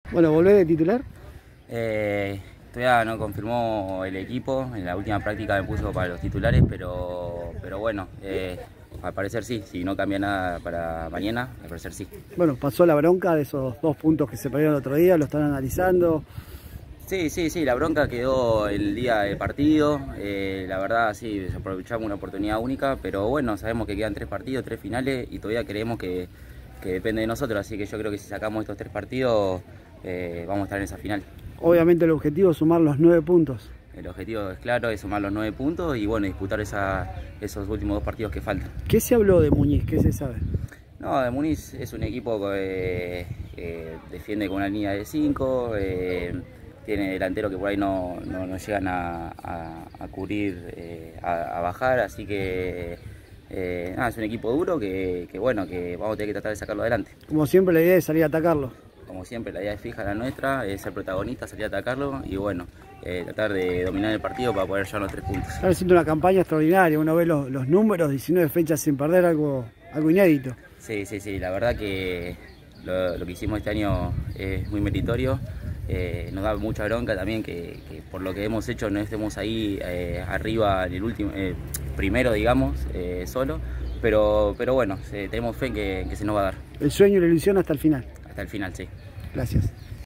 Bueno, ¿volvés de titular? Todavía no confirmó el equipo, en la última práctica me puso para los titulares, pero bueno, al parecer sí, si no cambia nada para mañana, al parecer sí. Bueno, pasó la bronca de esos 2 puntos que se perdieron el otro día, lo están analizando. Sí, la bronca quedó el día del partido, la verdad sí, aprovechamos una oportunidad única, pero bueno, sabemos que quedan 3 partidos, 3 finales y todavía creemos que depende de nosotros, así que yo creo que si sacamos estos 3 partidos vamos a estar en esa final. Obviamente el objetivo es sumar los 9 puntos. El objetivo es claro, es sumar los 9 puntos y bueno, disputar esos últimos 2 partidos que faltan. ¿Qué se habló de Muñiz? ¿Qué se sabe? No, de Muniz es un equipo que defiende con una línea de 5, tiene delanteros que por ahí no llegan a cubrir, a bajar, así que nada, es un equipo duro que bueno, que vamos a tener que tratar de sacarlo adelante. Como siempre la idea es salir a atacarlo. Como siempre, la idea es fija la nuestra, es ser protagonista, salir a atacarlo y bueno, tratar de dominar el partido para poder llevar los 3 puntos. Están haciendo una campaña extraordinaria, uno ve los números, 19 fechas sin perder, algo inédito. Sí, la verdad que lo que hicimos este año es muy meritorio, nos da mucha bronca también que por lo que hemos hecho no estemos ahí arriba en el último, primero digamos, solo, pero bueno, tenemos fe en que se nos va a dar. El sueño y la ilusión hasta el final. Hasta el final, sí. Gracias.